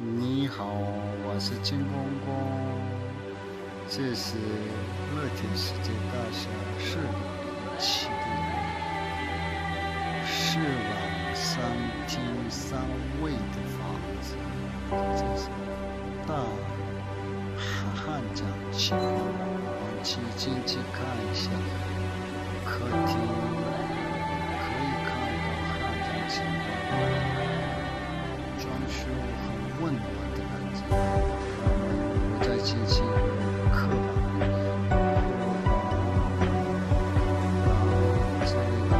你好，我是金公公，这是乐天世界大厦407的4晚3厅3卫的房子，这是大汉江情况，我们进去看一下客厅，可以看到汉江情况。装修很温暖的感觉，我再进去客房里面，这个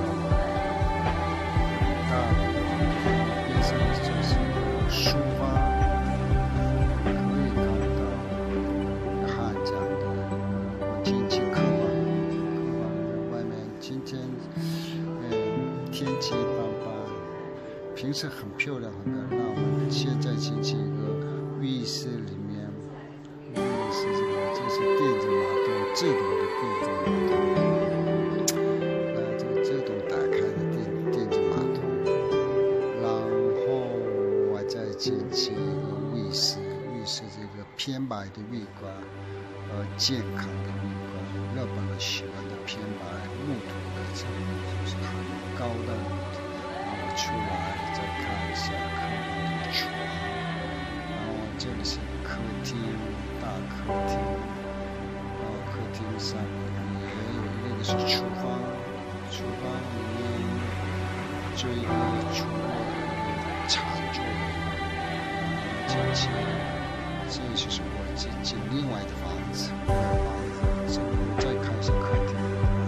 大边上就是书房，可以看到汉江的。我进去客房的外面今天天气一般般。平时很漂亮，很漂亮。那我们现在进去一个浴室里面，浴室这是电子马桶，自动的电子马桶。这个自动打开的电子马桶。然后我再进去一个浴室，浴室这个偏白的浴缸，健康的浴缸，日本人喜欢的偏白木头的，这个就是很高的木头。出来再看一下客房的床，然后这里是客厅，大客厅，然后客厅上面也有一个是厨房，厨房里面就一个主卧餐桌，进去，这就是我进另外的房子，这个再看一下客厅。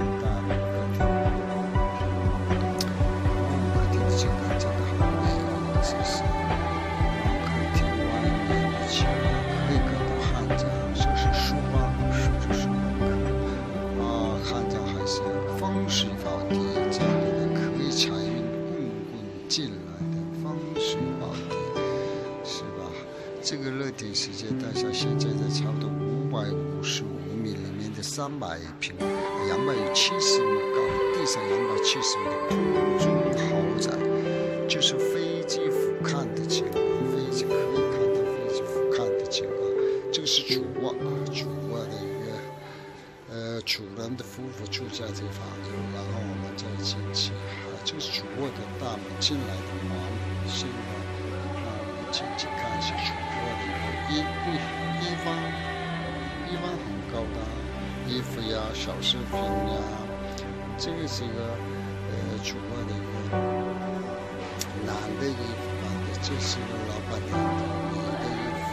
风水宝地，这里可以财运滚滚进来的风水宝地，是吧？这个乐天世界大厦现在在差不多555米里面的270米高，地上270米的空中豪宅，就是飞机俯瞰的情况，飞机可以看到飞机俯瞰的情况。这个是主卧，主卧的一个。主人的夫妇住在这个房子，然后我们再进去。这个是主卧的大门进来的门，现在我们进去看一下主卧的一方很高大，衣服呀、小饰品呀。这个是一个主卧的一个男的衣服吧，这是个老板娘的女的衣服，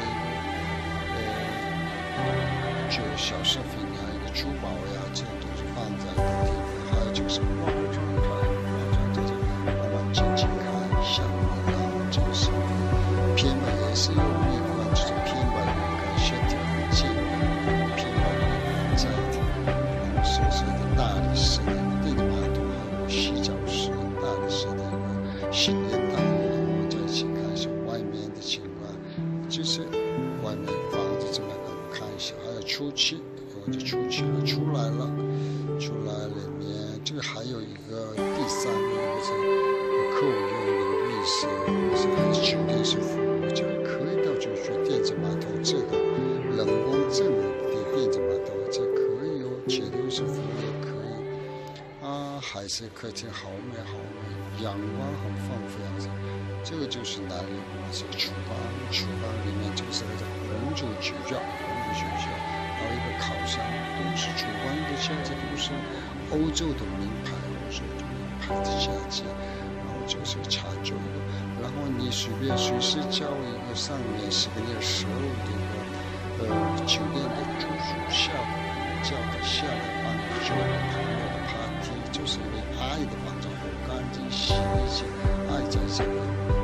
就小饰品呀。珠宝呀，这都是放在的地方，还有就是化妆这些，我们进去看一下。然后这个是偏白，也是有蜜罐，就是偏白的一个线条很近，偏白的在然后设置的大理石的电子马桶，还有洗脚池，大理石的一个洗脸台。然后再去看一下外面的情况，就是外面房子这么看一下，还有出去。我就出去了，出来里面这个还有一个第3个是客户用的浴室，还是酒店式服务，这个可以到就是电子马桶，这个人工智能的电子马桶，这可以有酒店式服务也可以还是客厅好美，阳光很丰富样子。这个就是哪里？是厨房里面就是那个红酒酒窖。还有一个烤箱，都是主观的家具，都是欧洲的名牌的家具。然后就是茶桌一个，然后你随时叫一个上面是个12的一个酒店的住宿叫他下来帮你做朋友的 party， 就是因为爱的房子很干净洗一洗，爱在这里。